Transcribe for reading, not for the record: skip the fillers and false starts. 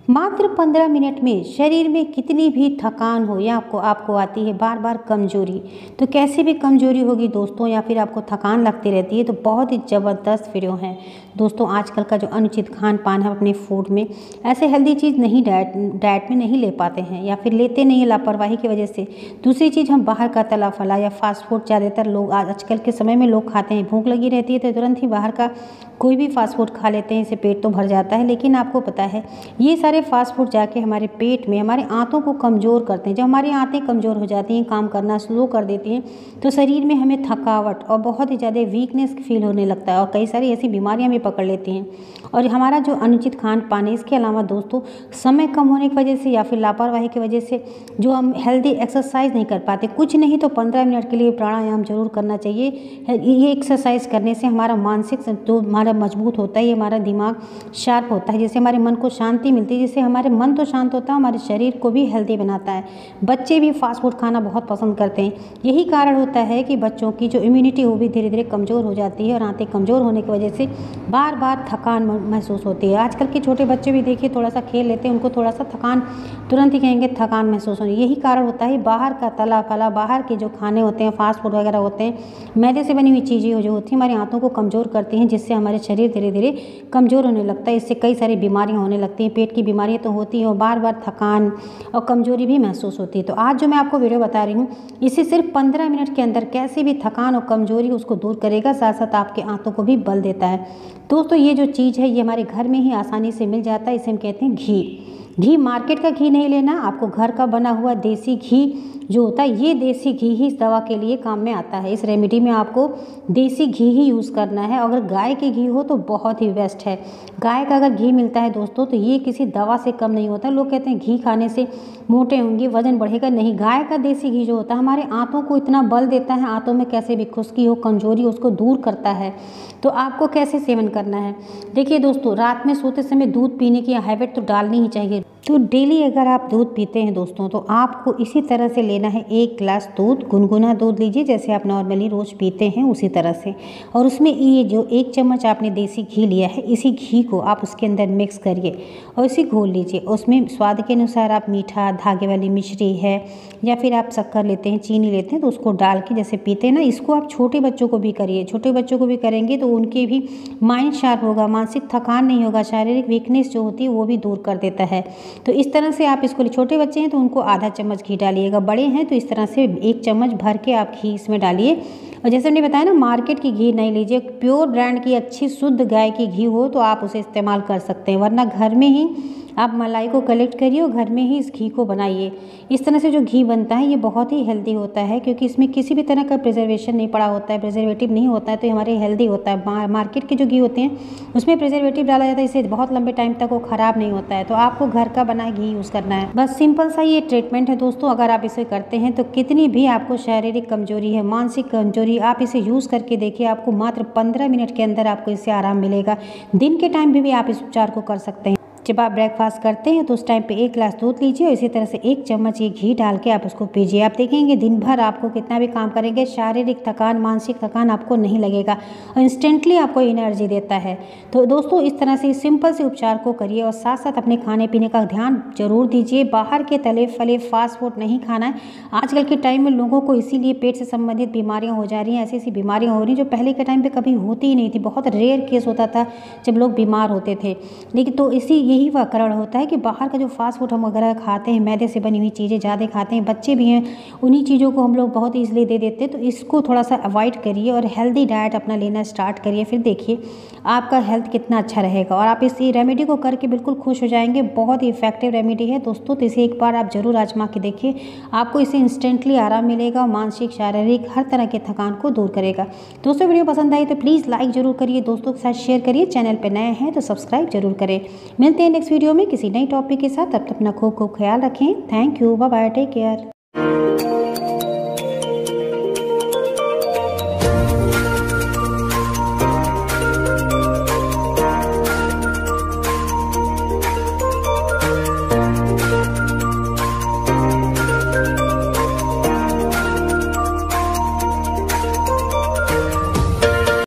मात्र 15 मिनट में शरीर में कितनी भी थकान हो या आपको आती है बार बार कमजोरी, तो कैसे भी कमजोरी होगी दोस्तों या फिर आपको थकान लगती रहती है, तो बहुत ही ज़बरदस्त वीडियो है दोस्तों। आजकल का जो अनुचित खान पान है अपने फूड में, ऐसे हेल्दी चीज़ नहीं डाइट में नहीं ले पाते हैं या फिर लेते नहीं है लापरवाही की वजह से। दूसरी चीज़, हम बाहर का तला फला या फास्ट फूड ज़्यादातर लोग आजकल के समय में लोग खाते हैं। भूख लगी रहती है तो तुरंत ही बाहर का कोई भी फास्ट फूड खा लेते हैं, इससे पेट तो भर जाता है, लेकिन आपको पता है ये सारे फास्ट फूड जाके हमारे पेट में हमारे आंतों को कमज़ोर करते हैं। जब हमारी आंतें कमज़ोर हो जाती हैं, काम करना स्लो कर देती हैं, तो शरीर में हमें थकावट और बहुत ही ज़्यादा वीकनेस फील होने लगता है और कई सारी ऐसी बीमारियां भी पकड़ लेती हैं। और हमारा जो अनुचित खान पान है, इसके अलावा दोस्तों समय कम होने की वजह से या फिर लापरवाही की वजह से जो हम हेल्दी एक्सरसाइज नहीं कर पाते, कुछ नहीं तो 15 मिनट के लिए प्राणायाम जरूर करना चाहिए। ये एक्सरसाइज करने से हमारा मानसिक जो हमारा मजबूत होता है, ये हमारा दिमाग शार्प होता है, जिससे हमारे मन को शांति मिलती है, जिससे हमारे मन तो शांत होता है, हमारे शरीर को भी हेल्दी बनाता है। बच्चे भी फास्ट फूड खाना बहुत पसंद करते हैं, यही कारण होता है कि बच्चों की जो इम्यूनिटी वो भी धीरे धीरे कमज़ोर हो जाती है और आंतें कमज़ोर होने की वजह से बार बार थकान महसूस होती है। आजकल के छोटे बच्चे भी देखिए, थोड़ा सा खेल लेते हैं, उनको थोड़ा सा थकान तुरंत ही कहेंगे थकान महसूस होनी। यही कारण होता है बाहर का तला फला, बाहर के जो खाने होते हैं, फास्ट फूड वगैरह होते हैं, मैदे से बनी हुई चीज़ें जो होती हैं हमारी आंतों को कमज़ोर करती हैं, जिससे हमारे शरीर धीरे धीरे कमज़ोर होने लगता है। इससे कई सारी बीमारियां होने लगती हैं, पेट की बीमारियां तो होती हैं और बार बार थकान और कमज़ोरी भी महसूस होती है। तो आज जो मैं आपको वीडियो बता रही हूँ, इसे सिर्फ 15 मिनट के अंदर कैसे भी थकान और कमज़ोरी उसको दूर करेगा, साथ साथ आपके आंतों को भी बल देता है। दोस्तों ये जो चीज़ है ये हमारे घर में ही आसानी से मिल जाता है, इसे हम कहते हैं घी। मार्केट का घी नहीं लेना, आपको घर का बना हुआ देसी घी जो होता है, ये देसी घी ही इस दवा के लिए काम में आता है। इस रेमेडी में आपको देसी घी ही यूज़ करना है। अगर गाय के घी हो तो बहुत ही बेस्ट है। गाय का अगर घी मिलता है दोस्तों, तो ये किसी दवा से कम नहीं होता। लोग कहते हैं घी खाने से मोटे होंगे, वजन बढ़ेगा, नहीं। गाय का देसी घी जो होता है हमारे आंतों को इतना बल देता है, आंतों में कैसे भी खुश्की हो, कमजोरी हो, उसको दूर करता है। तो आपको कैसे सेवन करना है, देखिए दोस्तों, रात में सोते समय दूध पीने की हैबिट तो डालनी ही चाहिए। तो डेली अगर आप दूध पीते हैं दोस्तों, तो आपको इसी तरह से लेना है। 1 गिलास दूध, गुनगुना दूध लीजिए, जैसे आप नॉर्मली रोज़ पीते हैं उसी तरह से। और उसमें ये जो 1 चम्मच आपने देसी घी लिया है, इसी घी को आप उसके अंदर मिक्स करिए और इसे घोल लीजिए। उसमें स्वाद के अनुसार आप मीठा, धागे वाली मिश्री है या फिर आप शक्कर लेते हैं, चीनी लेते हैं, तो उसको डाल के जैसे पीते हैं ना, इसको आप छोटे बच्चों को भी करिए। छोटे बच्चों को भी करेंगे तो उनके भी माइंड शार्प होगा, मानसिक थकान नहीं होगा, शारीरिक वीकनेस जो होती है वो भी दूर कर देता है। तो इस तरह से आप इसको, छोटे बच्चे हैं तो उनको आधा चम्मच घी डालिएगा, बड़े हैं तो इस तरह से 1 चम्मच भर के आप घी इसमें डालिए। और जैसे मैंने बताया ना, मार्केट की घी नहीं लीजिए, प्योर ब्रांड की अच्छी शुद्ध गाय की घी हो तो आप उसे इस्तेमाल कर सकते हैं, वरना घर में ही आप मलाई को कलेक्ट करिए और घर में ही इस घी को बनाइए। इस तरह से जो घी बनता है ये बहुत ही हेल्दी होता है, क्योंकि इसमें किसी भी तरह का प्रिजर्वेशन नहीं पड़ा होता है, प्रिजर्वेटिव नहीं होता है, तो हमारे हेल्दी होता है। मार्केट के जो घी होते हैं उसमें प्रिजर्वेटिव डाला जाता है, इससे बहुत लंबे टाइम तक वो ख़राब नहीं होता है। तो आपको घर का बना घी यूज़ करना है, बस सिंपल सा ये ट्रीटमेंट है दोस्तों। अगर आप इसे करते हैं तो कितनी भी आपको शारीरिक कमजोरी है, मानसिक कमजोरी, आप इसे यूज़ करके देखिए, आपको मात्र 15 मिनट के अंदर आपको इससे आराम मिलेगा। दिन के टाइम भी आप इस उपचार को कर सकते हैं। जब आप ब्रेकफास्ट करते हैं तो उस टाइम पे 1 गिलास दूध लीजिए और इसी तरह से 1 चम्मच ये घी डाल के आप उसको पीजिए। आप देखेंगे दिन भर आपको कितना भी काम करेंगे, शारीरिक थकान, मानसिक थकान आपको नहीं लगेगा और इंस्टेंटली आपको एनर्जी देता है। तो दोस्तों इस तरह से सिंपल से उपचार को करिए और साथ साथ अपने खाने पीने का ध्यान जरूर दीजिए। बाहर के तले फले फास्ट फूड नहीं खाना है। आजकल के टाइम में लोगों को इसीलिए पेट से संबंधित बीमारियाँ हो जा रही हैं, ऐसी ऐसी बीमारियाँ हो रही हैं जो पहले के टाइम पर कभी होती ही नहीं थी। बहुत रेयर केस होता था जब लोग बीमार होते थे, लेकिन तो यही वह कारण होता है कि बाहर का जो फास्ट फूड हम वगैरह खाते हैं, मैदे से बनी हुई चीज़ें ज़्यादा खाते हैं, बच्चे भी हैं, उन्हीं चीज़ों को हम लोग बहुत ईजिली दे देते हैं। तो इसको थोड़ा सा अवॉइड करिए और हेल्दी डाइट अपना लेना स्टार्ट करिए, फिर देखिए आपका हेल्थ कितना अच्छा रहेगा और आप इस रेमेडी को करके बिल्कुल खुश हो जाएंगे। बहुत ही इफेक्टिव रेमेडी है दोस्तों, तो इसे एक बार आप जरूर आजमा के देखिए, आपको इसे इंस्टेंटली आराम मिलेगा और मानसिक शारीरिक हर तरह के थकान को दूर करेगा। दोस्तों वीडियो पसंद आई तो प्लीज़ लाइक जरूर करिए, दोस्तों के साथ शेयर करिए, चैनल पर नए हैं तो सब्सक्राइब जरूर करें। मिलते हैं नेक्स्ट वीडियो में किसी नई टॉपिक के साथ, तब तक अपना खूब ख्याल रखें। Thank you, bye bye, take care.